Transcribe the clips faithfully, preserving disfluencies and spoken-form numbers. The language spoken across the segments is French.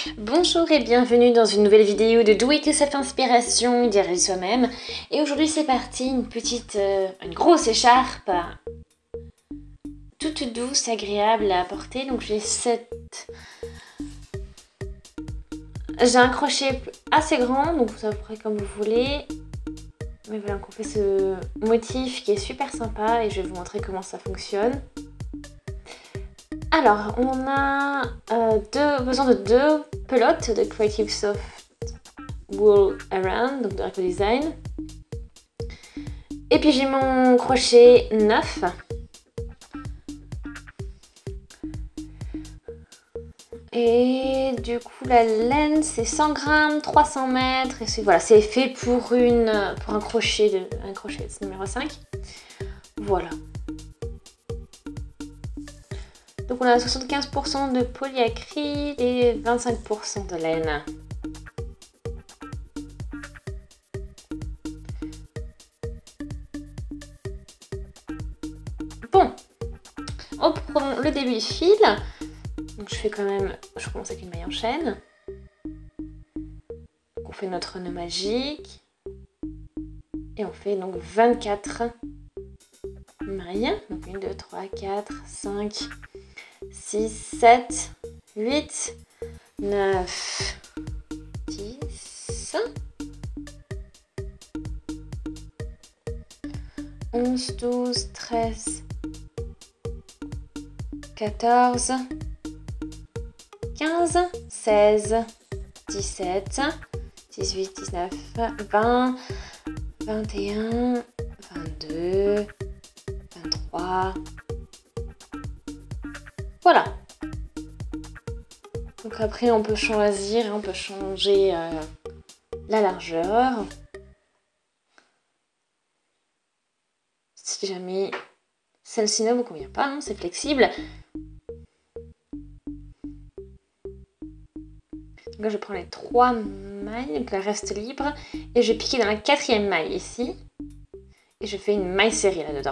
Bonjour et bienvenue dans une nouvelle vidéo de Do It Yourself Inspiration, idéal soi-même. Et aujourd'hui c'est parti, une petite, euh, une grosse écharpe, toute douce, agréable à porter. Donc j'ai cette... J'ai un crochet assez grand, donc vous à peu près comme vous voulez. Mais voilà, on fait ce motif qui est super sympa et je vais vous montrer comment ça fonctionne. Alors, on a euh, deux, besoin de deux pelotes de Creative Soft Wool Around, donc de Eco Design. Et puis j'ai mon crochet neuf. Et du coup, la laine, c'est cent grammes, trois cents mètres. Et c'est voilà, c'est fait pour, une, pour un crochet, de, un crochet numéro cinq. Voilà. Donc on a soixante-quinze pour cent de polyacryl et vingt-cinq pour cent de laine. Bon, on prend le début du fil. Donc je fais quand même, je commence avec une maille en chaîne. Donc on fait notre nœud magique. Et on fait donc vingt-quatre mailles. Donc un, deux, trois, quatre, cinq, six, sept, huit, neuf, dix, onze, douze, treize, quatorze, quinze, seize, dix-sept, dix-huit, dix-neuf, vingt, vingt et un, vingt-deux, vingt-trois. Voilà. Donc après on peut choisir, on peut changer euh, la largeur. Si jamais celle-ci ne vous convient pas, hein, c'est flexible. Donc là je prends les trois mailles, donc elle reste libre. Et je vais piquer dans la quatrième maille ici. Et je fais une maille serrée là-dedans.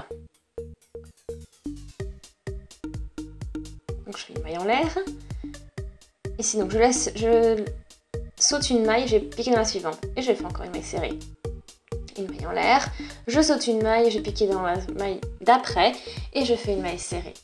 Donc je fais une maille en l'air. Ici donc je laisse, je saute une maille, je vais piquer dans la suivante. Et je fais encore une maille serrée. Une maille en l'air. Je saute une maille, je vais piquer dans la maille d'après. Et je fais une maille serrée.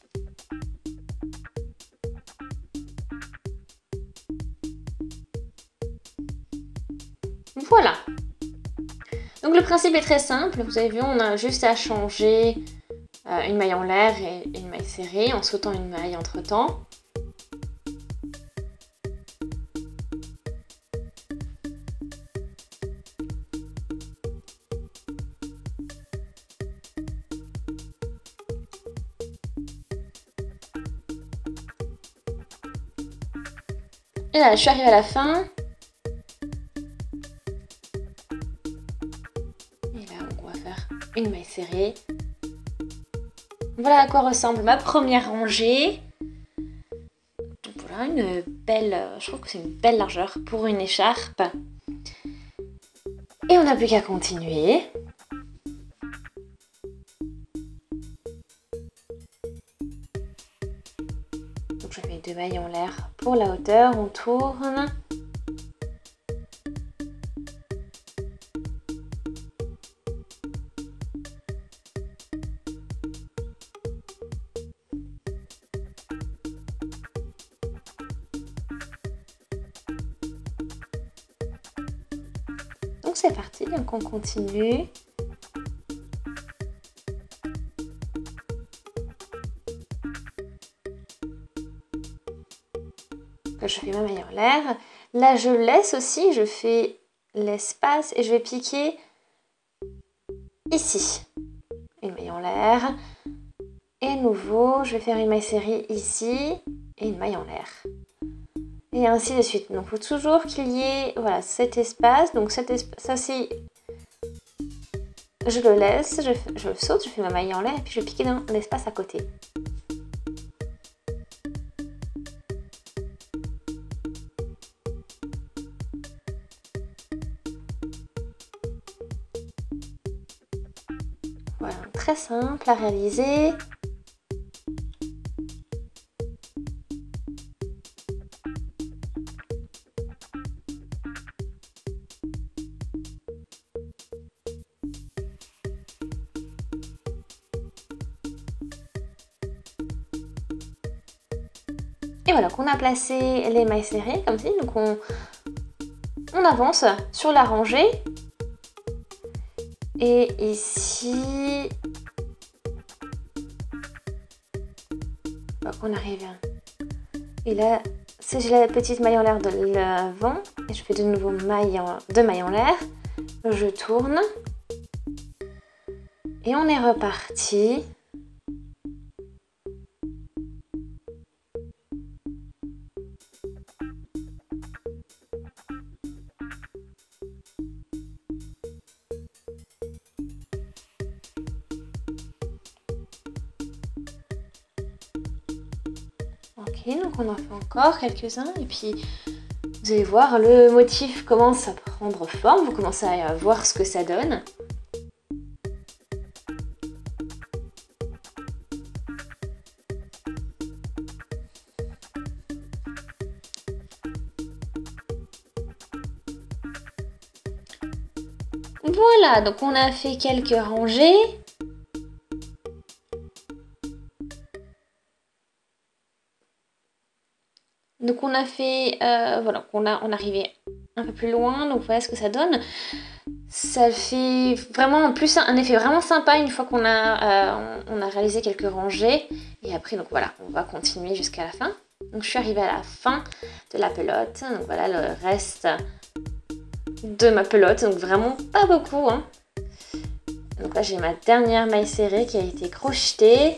Voilà. Donc le principe est très simple. Vous avez vu, on a juste à changer euh, une maille en l'air et une maille serrée en sautant une maille entre temps. Et là, je suis arrivée à la fin. Et là, on va faire une maille serrée. Voilà à quoi ressemble ma première rangée. Donc voilà, une belle, je trouve que c'est une belle largeur pour une écharpe. Et on n'a plus qu'à continuer. Donc je fais deux mailles en l'air pour la hauteur, on tourne. Donc c'est parti, donc on continue. Je fais ma maille en l'air. Là je laisse aussi, je fais l'espace et je vais piquer ici. Une maille en l'air. Et à nouveau, je vais faire une maille serrée ici et une maille en l'air. Et ainsi de suite. Donc il faut toujours qu'il y ait voilà, cet espace. Donc cet espace, ça c'est... Je le laisse, je, je saute, je fais ma maille en l'air et puis je vais piquer dans l'espace à côté. Voilà, très simple à réaliser. Et voilà, qu'on a placé les mailles serrées comme ci, donc on, on avance sur la rangée. Et ici, hop, on arrive. Et là, si j'ai la petite maille en l'air de l'avant, et je fais de nouveau maille en, deux mailles en l'air, je tourne. Et on est reparti. Ok, donc on en fait encore quelques-uns et puis vous allez voir, le motif commence à prendre forme, vous commencez à voir ce que ça donne. Voilà, donc on a fait quelques rangées. Donc on a fait, euh, voilà, on a on arrivé un peu plus loin, donc voilà ce que ça donne. Ça fait vraiment en plus un effet vraiment sympa une fois qu'on a, euh, on a réalisé quelques rangées. Et après, donc voilà, on va continuer jusqu'à la fin. Donc je suis arrivée à la fin de la pelote, donc voilà le reste de ma pelote, donc vraiment pas beaucoup, hein. Donc là j'ai ma dernière maille serrée qui a été crochetée.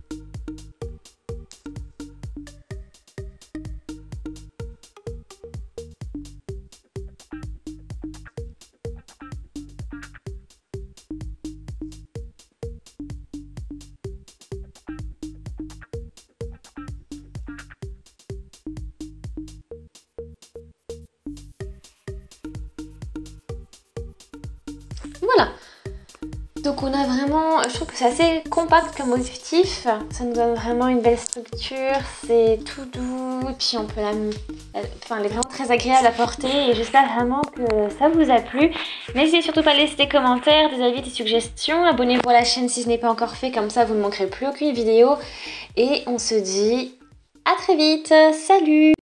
Voilà, donc on a vraiment, je trouve que c'est assez compact comme motif, ça nous donne vraiment une belle structure, c'est tout doux, et puis on peut la, enfin elle est vraiment très agréable à porter et j'espère vraiment que ça vous a plu. N'hésitez surtout pas à laisser des commentaires, des avis, des suggestions, abonnez-vous à la chaîne si ce n'est pas encore fait, comme ça vous ne manquerez plus aucune vidéo et on se dit à très vite, salut!